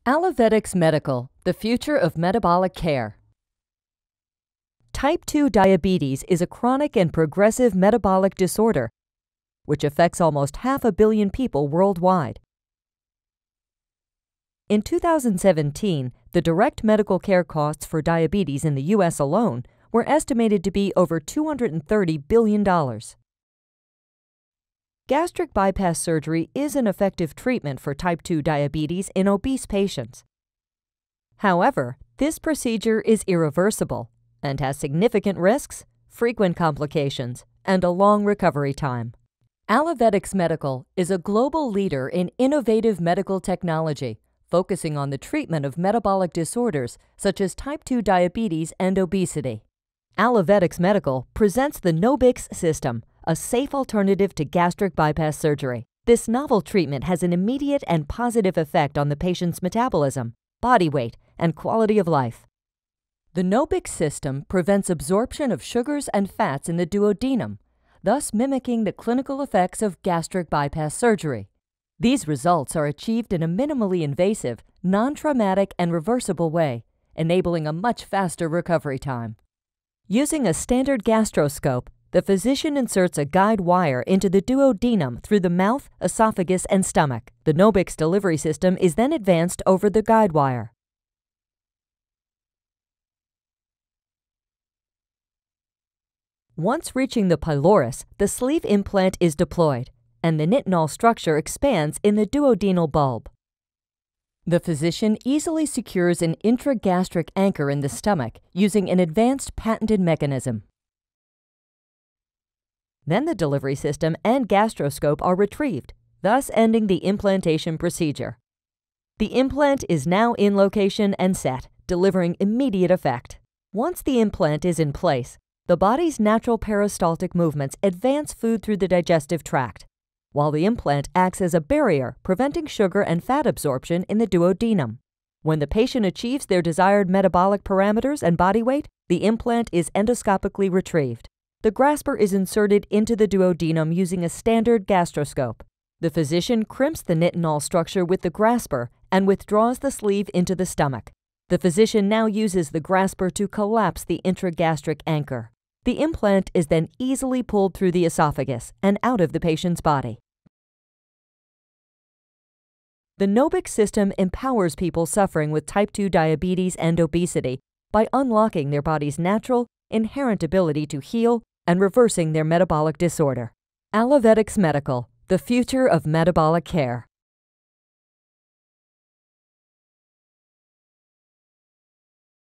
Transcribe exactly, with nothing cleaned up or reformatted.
Allevetix Medical, the future of metabolic care. Type two diabetes is a chronic and progressive metabolic disorder which affects almost half a billion people worldwide. In two thousand seventeen, the direct medical care costs for diabetes in the U S alone were estimated to be over two hundred thirty billion dollars. Gastric bypass surgery is an effective treatment for type two diabetes in obese patients. However, this procedure is irreversible and has significant risks, frequent complications, and a long recovery time. Allevetix Medical is a global leader in innovative medical technology, focusing on the treatment of metabolic disorders such as type two diabetes and obesity. Allevetix Medical presents the NobiX System, a safe alternative to gastric bypass surgery. This novel treatment has an immediate and positive effect on the patient's metabolism, body weight, and quality of life. The NobiX system prevents absorption of sugars and fats in the duodenum, thus mimicking the clinical effects of gastric bypass surgery. These results are achieved in a minimally invasive, non-traumatic, and reversible way, enabling a much faster recovery time. Using a standard gastroscope, the physician inserts a guide wire into the duodenum through the mouth, esophagus, and stomach. The NobiX delivery system is then advanced over the guide wire. Once reaching the pylorus, the sleeve implant is deployed, and the nitinol structure expands in the duodenal bulb. The physician easily secures an intragastric anchor in the stomach using an advanced patented mechanism. Then the delivery system and gastroscope are retrieved, thus ending the implantation procedure. The implant is now in location and set, delivering immediate effect. Once the implant is in place, the body's natural peristaltic movements advance food through the digestive tract, while the implant acts as a barrier preventing sugar and fat absorption in the duodenum. When the patient achieves their desired metabolic parameters and body weight, the implant is endoscopically retrieved. The grasper is inserted into the duodenum using a standard gastroscope. The physician crimps the nitinol structure with the grasper and withdraws the sleeve into the stomach. The physician now uses the grasper to collapse the intragastric anchor. The implant is then easily pulled through the esophagus and out of the patient's body. The NobiX system empowers people suffering with type two diabetes and obesity by unlocking their body's natural, inherent ability to heal and reversing their metabolic disorder. Allevetix Medical, the future of metabolic care.